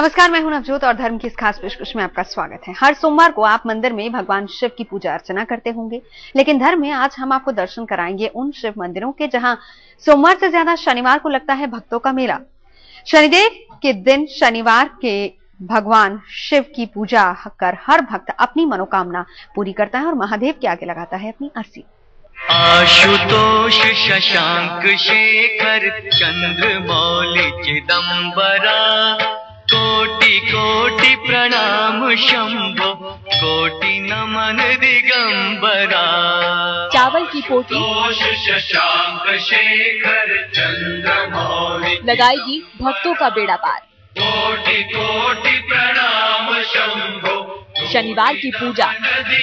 नमस्कार, मैं हूं नवजोत और धर्म की इस खास पेशकश में आपका स्वागत है। हर सोमवार को आप मंदिर में भगवान शिव की पूजा अर्चना करते होंगे, लेकिन धर्म में आज हम आपको दर्शन कराएंगे उन शिव मंदिरों के जहां सोमवार से ज्यादा शनिवार को लगता है भक्तों का मेला। शनिदेव के दिन शनिवार के भगवान शिव की पूजा कर हर भक्त अपनी मनोकामना पूरी करता है और महादेव के आगे लगाता है अपनी अर्जी। आशुतोष शशांक शेखर चंद्रमौलि चिदंबरा कोटि कोटि प्रणाम शंभो कोटि नमन दिगंबरा। चावल की पोटी शशांक शेखर चंद्रमौलि लगाएगी भक्तों का बेड़ा पार। कोटि कोटि प्रणाम शंभो शनिवार की पूजा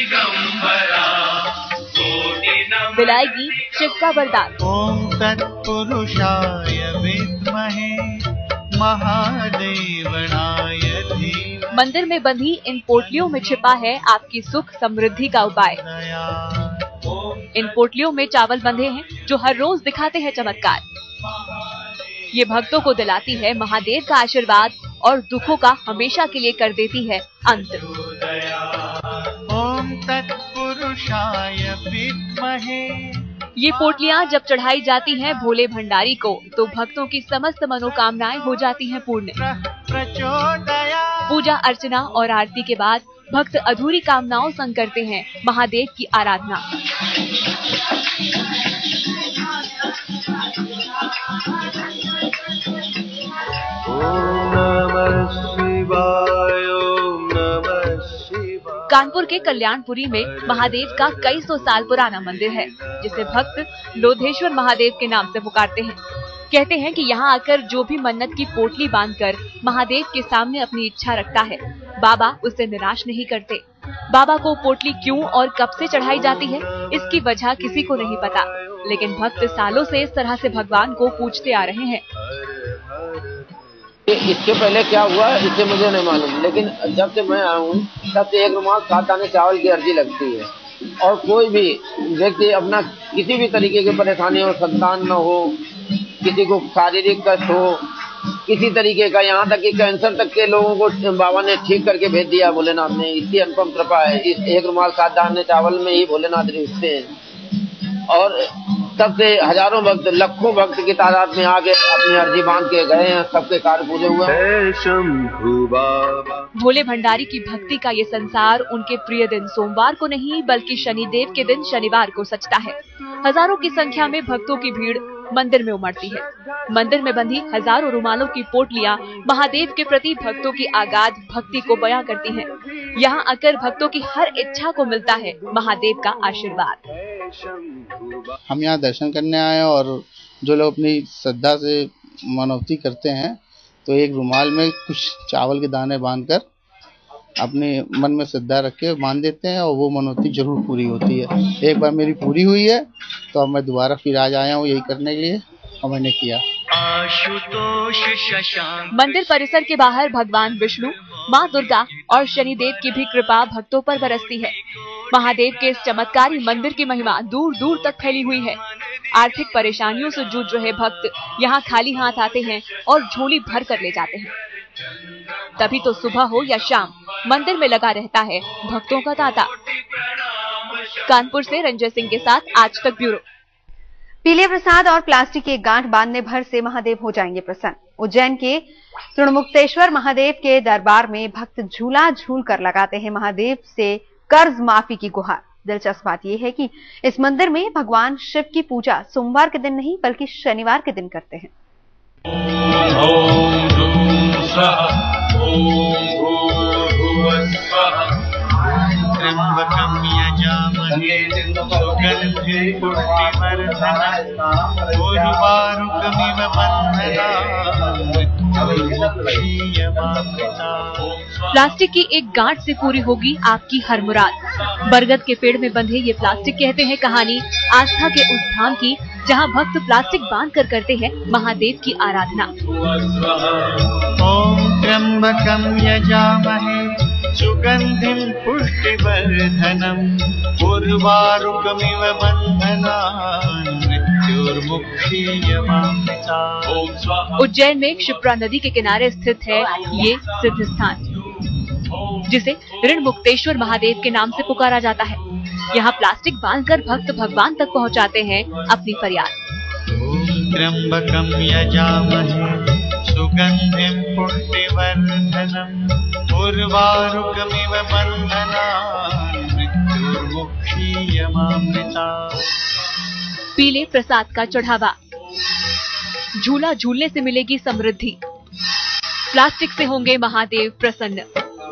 दिलाएगी शिव का वरदान। ओम तत्पुरुषाय विद्महे महादेवनाय धीमहि। मंदिर में बंधी इन पोटलियों में छिपा है आपकी सुख समृद्धि का उपाय। इन पोटलियों में चावल बंधे हैं जो हर रोज दिखाते हैं चमत्कार। ये भक्तों को दिलाती है महादेव का आशीर्वाद और दुखों का हमेशा के लिए कर देती है अंत। ओम तत्पुरुषाय विद्महे। ये पोटलियां जब चढ़ाई जाती हैं भोले भंडारी को तो भक्तों की समस्त मनोकामनाएं हो जाती हैं पूर्ण। पूजा अर्चना और आरती के बाद भक्त अधूरी कामनाओं संग करते हैं महादेव की आराधना। कानपुर के कल्याणपुरी में महादेव का कई सौ साल पुराना मंदिर है, जिसे भक्त लोधेश्वर महादेव के नाम से पुकारते हैं। कहते हैं कि यहाँ आकर जो भी मन्नत की पोटली बांधकर महादेव के सामने अपनी इच्छा रखता है, बाबा उसे निराश नहीं करते। बाबा को पोटली क्यों और कब से चढ़ाई जाती है, इसकी वजह किसी को नहीं पता, लेकिन भक्त सालों से इस तरह से भगवान को पूछते आ रहे हैं। इसके पहले क्या हुआ इससे मुझे नहीं मालूम, लेकिन जब से मैं आया हूँ तब से एक रुमाल 7 आने चावल की अर्जी लगती है। और कोई भी व्यक्ति अपना किसी भी तरीके की परेशानी हो, संतान न हो, किसी को शारीरिक कष्ट हो, किसी तरीके का, यहाँ तक कि कैंसर तक के लोगों को बाबा ने ठीक करके भेज दिया भोलेनाथ ने। इसकी अनुपम कृपा है। इस एक रुमाल 7 दाने चावल में ही भोलेनाथ रिश्ते हैं। और तब से हजारों भक्त, लाखों भक्त की तादाद में आके अपनी अर्जी बांध के गए हैं। सबके कार्य पूरे हुए। भोले भंडारी की भक्ति का ये संसार उनके प्रिय दिन सोमवार को नहीं बल्कि शनिदेव के दिन शनिवार को सजता है। हजारों की संख्या में भक्तों की भीड़ मंदिर में उमड़ती है। मंदिर में बंधी हजारों रुमालों की पोटलियां महादेव के प्रति भक्तों की आगाध भक्ति को बयां करती हैं। यहाँ आकर भक्तों की हर इच्छा को मिलता है महादेव का आशीर्वाद। हम यहाँ दर्शन करने आए और जो लोग अपनी श्रद्धा से मनौती करते हैं तो एक रुमाल में कुछ चावल के दाने बांधकर अपने मन में श्रद्धा रख के बांध देते हैं और वो मनौती जरूर पूरी होती है। एक बार मेरी पूरी हुई है तो अब मैं दोबारा फिर आज आया हूँ यही करने के लिए और मैंने किया। मंदिर परिसर के बाहर भगवान विष्णु, माँ दुर्गा और शनिदेव की भी कृपा भक्तों पर बरसती है। महादेव के इस चमत्कारी मंदिर की महिमा दूर दूर तक फैली हुई है। आर्थिक परेशानियों से जूझ रहे भक्त यहाँ खाली हाथ आते हैं और झोली भर कर ले जाते हैं। तभी तो सुबह हो या शाम मंदिर में लगा रहता है भक्तों का तांता। कानपुर से रंजय सिंह के साथ आज तक ब्यूरो। पीले प्रसाद और प्लास्टिक के गांठ बांधने भर से महादेव हो जाएंगे प्रसन्न। उज्जैन के तृणमुक्तेश्वर महादेव के दरबार में भक्त झूला झूल कर लगाते हैं महादेव से कर्ज माफी की गुहार। दिलचस्प बात यह है कि इस मंदिर में भगवान शिव की पूजा सोमवार के दिन नहीं बल्कि शनिवार के दिन करते हैं। प्लास्टिक की एक गांठ से पूरी होगी आपकी हर मुराद। बरगद के पेड़ में बंधे ये प्लास्टिक कहते हैं कहानी आस्था के उस धाम की जहां भक्त प्लास्टिक बांध कर करते हैं महादेव की आराधना। ओम त्र्यंबकं यजामहे सुगन्धिं पुष्टिवर्धनम् उर्वारुकमिव बन्धनान् मृत्युर्मुक्षीयमामृता। उज्जैन में क्षिप्रा नदी के किनारे स्थित है ये सिद्ध स्थान, जिसे ऋण मुक्तेश्वर महादेव के नाम से पुकारा जाता है। यहाँ प्लास्टिक बांधकर भक्त भगवान तक पहुँचाते हैं अपनी फरियाद। त्र्यंबकं यजामहे सुगन्धिं पुष्टिवर्धनम् उर्वारुकमिव बन्धनान् मृत्युर्मुक्षीयमामृता। पीले प्रसाद का चढ़ावा, झूला झूलने से मिलेगी समृद्धि, प्लास्टिक से होंगे महादेव प्रसन्न।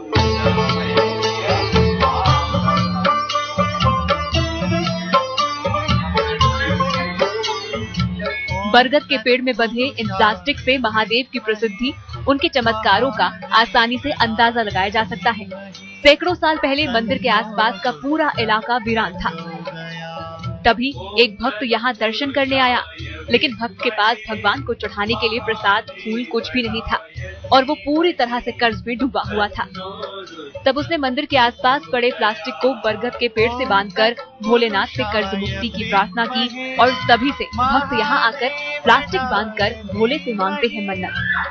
बरगद के पेड़ में बंधे इन प्लास्टिक से महादेव की प्रसिद्धि, उनके चमत्कारों का आसानी से अंदाजा लगाया जा सकता है। सैकड़ों साल पहले मंदिर के आसपास का पूरा इलाका वीरान था। तभी एक भक्त यहाँ दर्शन करने आया, लेकिन भक्त के पास भगवान को चढ़ाने के लिए प्रसाद फूल कुछ भी नहीं था और वो पूरी तरह से कर्ज में डूबा हुआ था। तब उसने मंदिर के आसपास पड़े प्लास्टिक को बरगद के पेड़ से बांधकर भोलेनाथ से कर्ज मुक्ति की प्रार्थना की और तभी से भक्त यहाँ आकर प्लास्टिक बांधकर भोले से मांगते हैं मन्नत।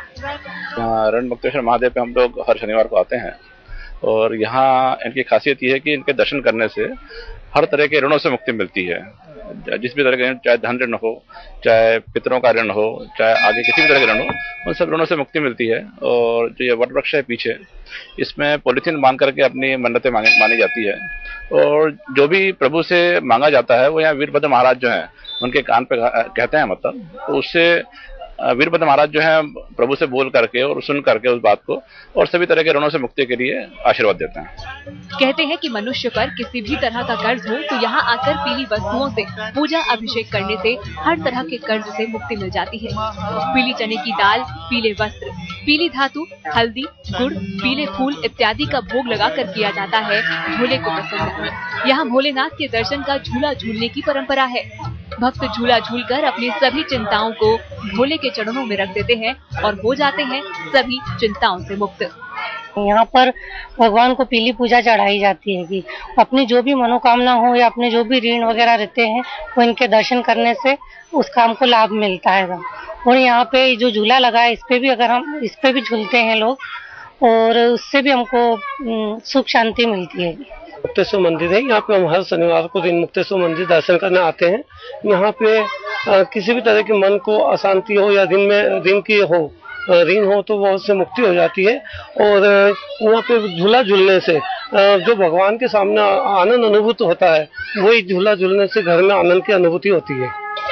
ऋण मुक्तेश्वर महादेव पे हम लोग हर शनिवार को आते हैं और यहाँ इनकी खासियत ये है कि इनके दर्शन करने से हर तरह के ऋणों से मुक्ति मिलती है। जिस भी तरह के, चाहे धन ऋण हो, चाहे पितरों का ऋण हो, चाहे आगे किसी भी तरह के ऋण हो, उन सब ऋणों से मुक्ति मिलती है। और जो ये वट वृक्ष है पीछे, इसमें पॉलिथीन बांध करके अपनी मन्नतें मानी जाती है और जो भी प्रभु से मांगा जाता है वो यहाँ वीरभद्र महाराज जो है उनके कान पे कहते हैं, मतलब तो उससे वीरभद्र महाराज जो है प्रभु से बोल करके और सुन करके उस बात को और सभी तरह के ऋणों से मुक्ति के लिए आशीर्वाद देते हैं। कहते हैं कि मनुष्य पर किसी भी तरह का कर्ज हो तो यहाँ आकर पीली वस्तुओं से पूजा अभिषेक करने से हर तरह के कर्ज से मुक्ति मिल जाती है। पीली चने की दाल, पीले वस्त्र, पीली धातु, हल्दी, गुड़, पीले फूल इत्यादि का भोग लगाकर किया जाता है भोले को प्रसन्न। यहाँ भोलेनाथ के दर्शन का झूला झूलने की परंपरा है। भक्त झूला झूलकर अपनी सभी चिंताओं को भोले के चरणों में रख देते हैं और हो जाते हैं सभी चिंताओं से मुक्त। यहाँ पर भगवान को पीली पूजा चढ़ाई जाती है कि अपनी जो भी मनोकामना हो या अपने जो भी ऋण वगैरह रहते हैं वो इनके दर्शन करने से उस काम को लाभ मिलता है। और यहाँ पे जो झूला लगा है इस पे भी झूलते हैं लोग और उससे भी हमको सुख शांति मिलती है। मुक्तेश्वर मंदिर है, यहाँ पे हम हर शनिवार को ऋण मुक्तेश्वर मंदिर दर्शन करने आते हैं। यहाँ पे किसी भी तरह के मन को अशांति हो या ऋण की हो, ऋण हो तो वो उससे मुक्ति हो जाती है। और वहाँ पे झूला झूलने से जो भगवान के सामने आनंद अनुभूत होता है, वही झूला झूलने से घर में आनंद की अनुभूति होती है।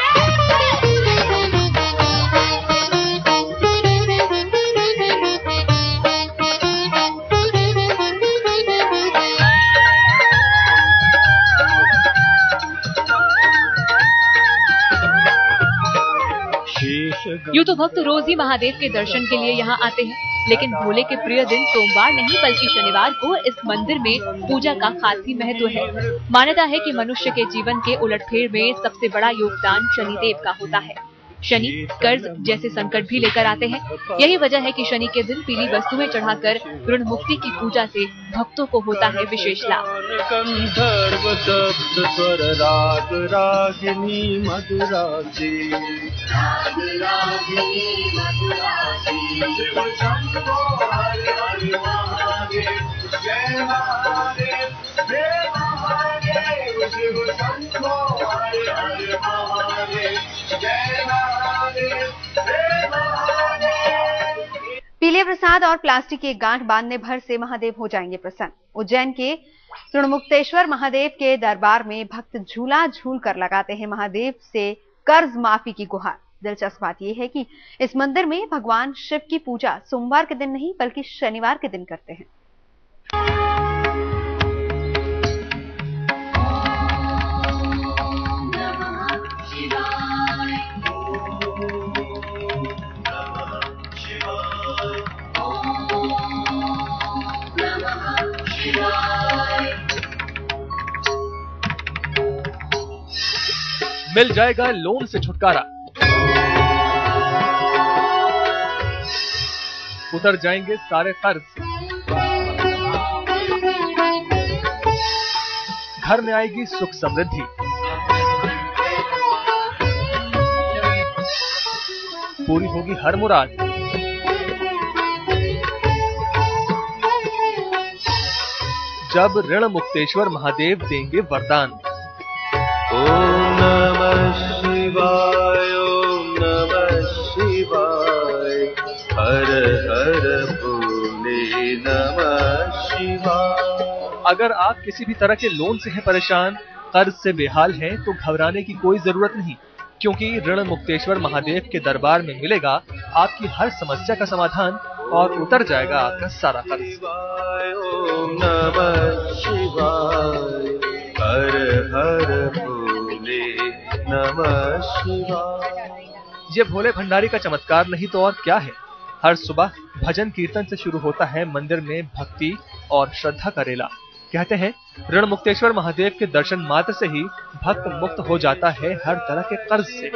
यूँ तो भक्त रोज ही महादेव के दर्शन के लिए यहाँ आते हैं, लेकिन भोले के प्रिय दिन सोमवार नहीं बल्कि शनिवार को इस मंदिर में पूजा का खास ही महत्व है। मान्यता है कि मनुष्य के जीवन के उलटफेर में सबसे बड़ा योगदान शनिदेव का होता है। शनि कर्ज जैसे संकट भी लेकर आते हैं। यही वजह है कि शनि के दिन पीली वस्तुएं चढ़ाकर ऋण मुक्ति की पूजा से भक्तों को होता है विशेष लाभ। पीले प्रसाद और प्लास्टिक की गांठ बांधने भर से महादेव हो जाएंगे प्रसन्न। उज्जैन के ऋणमुक्तेश्वर महादेव के दरबार में भक्त झूला झूल कर लगाते हैं महादेव से कर्ज माफी की गुहार। दिलचस्प बात यह है कि इस मंदिर में भगवान शिव की पूजा सोमवार के दिन नहीं बल्कि शनिवार के दिन करते हैं। मिल जाएगा लोन से छुटकारा, उतर जाएंगे सारे कर्ज, घर में आएगी सुख समृद्धि। पूरी होगी हर मुराद। जब ऋण मुक्तेश्वर महादेव देंगे वरदान। ओम नमः शिवाय, ओम नमः शिवाय, हर हर भोले नमः शिवाय। अगर आप किसी भी तरह के लोन से हैं परेशान, कर्ज से बेहाल हैं, तो घबराने की कोई जरूरत नहीं, क्योंकि ऋण मुक्तेश्वर महादेव के दरबार में मिलेगा आपकी हर समस्या का समाधान और उतर जाएगा आपका सारा कर्ज। ओम नमः शिवाय, हर हर भोले नमः शिवाय। ये भोले भंडारी का चमत्कार नहीं तो और क्या है। हर सुबह भजन कीर्तन से शुरू होता है मंदिर में भक्ति और श्रद्धा का रेला। कहते हैं ऋण मुक्तेश्वर महादेव के दर्शन मात्र से ही भक्त मुक्त हो जाता है हर तरह के कर्ज से।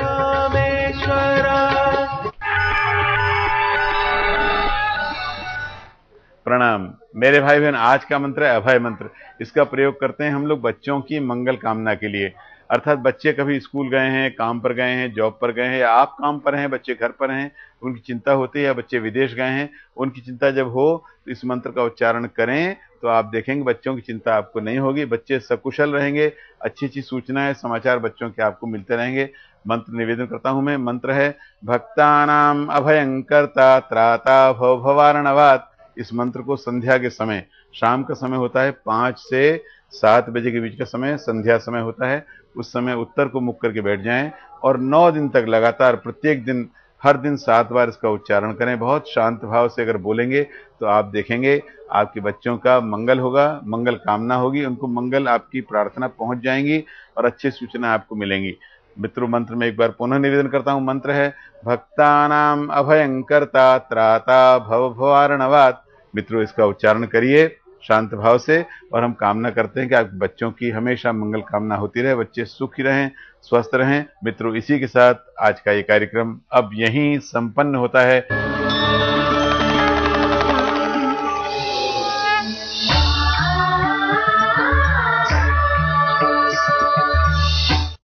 प्रणाम मेरे भाई बहन। आज का मंत्र है अभय मंत्र। इसका प्रयोग करते हैं हम लोग बच्चों की मंगल कामना के लिए। अर्थात बच्चे कभी स्कूल गए हैं, काम पर गए हैं, जॉब पर गए हैं, या आप काम पर हैं, बच्चे घर पर हैं, उनकी चिंता होती है, या बच्चे विदेश गए हैं, उनकी चिंता जब हो तो इस मंत्र का उच्चारण करें तो आप देखेंगे बच्चों की चिंता आपको नहीं होगी। बच्चे सकुशल रहेंगे, अच्छी अच्छी सूचनाएं समाचार बच्चों के आपको मिलते रहेंगे। मंत्र निवेदन करता हूं मैं। मंत्र है भक्तानाम अभयंकर्ता त्राता भव भवार्णवात्। इस मंत्र को संध्या के समय, शाम का समय होता है 5 से 7 बजे के बीच का समय संध्या समय होता है। उस समय उत्तर को मुख करके बैठ जाएं और 9 दिन तक लगातार प्रत्येक दिन हर दिन 7 बार इसका उच्चारण करें। बहुत शांत भाव से अगर बोलेंगे तो आप देखेंगे आपके बच्चों का मंगल होगा, मंगल कामना होगी, उनको मंगल आपकी प्रार्थना पहुंच जाएंगी और अच्छी सूचना आपको मिलेंगी। मित्रों मंत्र में एक बार पुनः निवेदन करता हूं। मंत्र है भक्तानाम अभयंकर्ता त्राता भव भवार्णवात्। मित्रों इसका उच्चारण करिए शांत भाव से और हम कामना करते हैं कि आपके बच्चों की हमेशा मंगल कामना होती रहे, बच्चे सुखी रहें, स्वस्थ रहें। मित्रों इसी के साथ आज का ये कार्यक्रम अब यहीं संपन्न होता है।